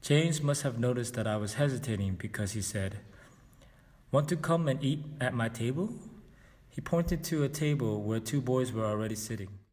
James must have noticed that I was hesitating because he said, "Want to come and eat at my table?" He pointed to a table where two boys were already sitting.